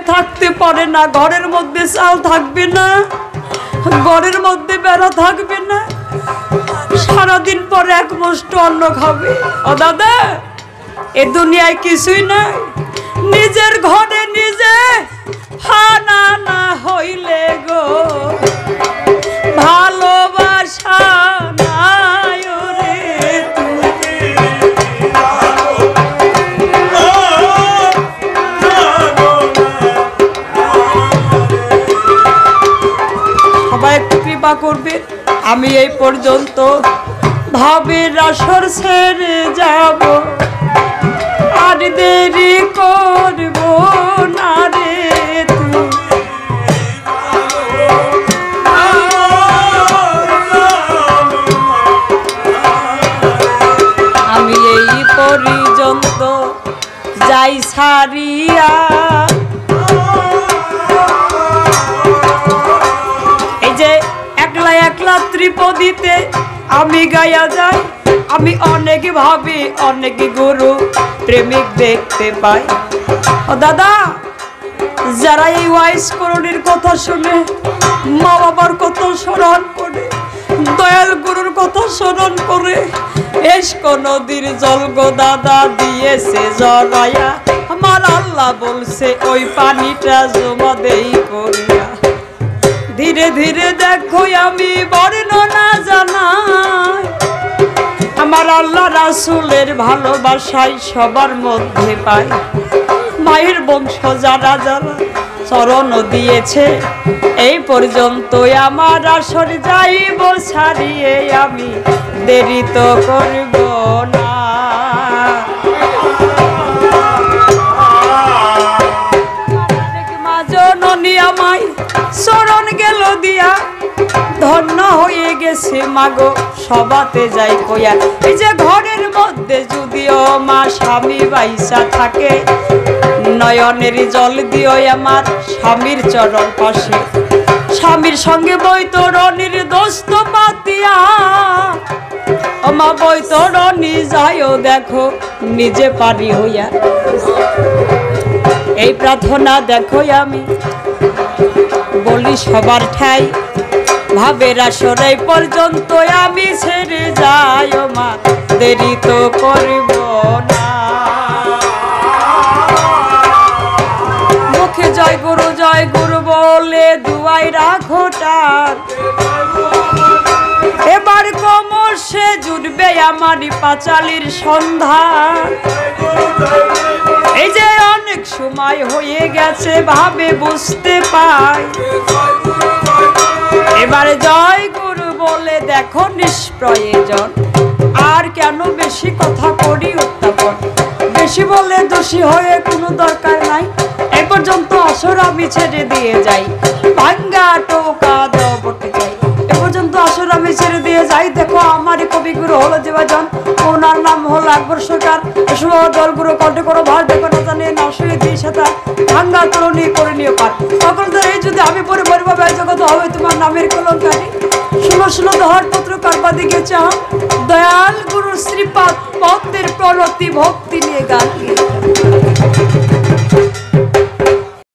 থাকতে পারে না, ঘরের মধ্যে চাল থাকবে না, ঘরের মধ্যে বেড়া থাকবে না, সারাদিন পর এক মুষ্টি অন্ন খাবে। ও দাদা, এ দুনিয়ায় কিছুই নাই, নিজের ঘরে নিজে খানা না হইলে গো ভালোবাসা নাই রে। সবাই একটু কৃপা করবে। আমি এই পর্যন্ত ভাবের আসর ছেড়ে যাব, আর দেরি করব না রে। আমি এই পর্যন্ত যাই ছাড়িয়া, এই যে একলা একলা ত্রিপদীতে আমি গায়া যাই। আমি অনেক ভাবি, অনেক গুরু প্রেমিক দেখতে পাই। ও দাদা, যারা এই ওয়াইস করণীর কথা শুনে, মা বাবার কথা স্মরণ করে, দয়াল গুরুর কথা স্মরণ করে, এসক নদীর জল গো দাদা দিয়েছে জড়াইয়া, আমার আল্লাহ বলছে ওই পানিটা জমা দেই করিয়া। ধীরে ধীরে দেখো আমি বর্ণনা জানাই, আমার আল্লাহ রাসূলের ভালোবাসায় সবার মধ্যে পাই। মায়ের বংশ যারা যারা চরণ দিয়েছে, এই পর্যন্ত আমার আসর যাইব ছাড়িয়ে, আমি দেরি তো করব না। মা জননী আমায় চরণ গেল দিয়া, ধন্য হয়ে গেছে মাগো সবাতে যাই কইয়া। এই যে ঘরের মধ্যে যদিও মা স্বামী বাইসা থাকে, নয়নের জল দিও আমার স্বামীর চরণ পাশে, স্বামীর সঙ্গে বৈতরণীর দোস্ত পাতিয়া। মা বৈতরণী যাইও দেখো নিজে পারি হইয়া, এই প্রার্থনা দেখো আমি বলি সবার ঠাই। ভাবের আসর এই পর্যন্ত আমি ছেড়ে যাই, ও মা দেরি তো করব না। মুখে জয় গুরু বলে দুয়াই রাখো টান, এবার ক্রমশে জুটবে আমারই পাঁচালির সন্ধান। এই যে অনেক সময় হয়ে গেছে ভাবে বুঝতে পাই, এবারে জয় গুরু বলে দেখো নিষ্প্রয়োজন, আর কেন বেশি কথা করি উত্থাপন, বেশি বলে দোষী হয়ে কোনো দরকার নাই। এ পর্যন্ত আসর আমি ছেড়ে দিয়ে যাই, ভাঙ্গা টোকা দেওয়া পড়তে চাই। এ পর্যন্ত আসর আমি ছেড়ে দিয়ে যাই। দেখো আমারই কবিগুরু হলো জীবাজন, ওনার নাম হলো আকবর সরকার। দল গুরু কণ্ঠে করো ভার দেখো না জানে না শুয়ে দিয়ে সাথে ভাঙ্গা তরণী করে নিয়ে পার। সকল এই যদি আমি পরে পরিভাবে জগত হবে তোমার নামের কলঙ্কারী। ষোলো ষোলো দহর পত্র কারবা দিকে চাও, দয়াল গুরুর শ্রীপাদ পদ্মের প্রণতি ভক্তি নিয়ে গান।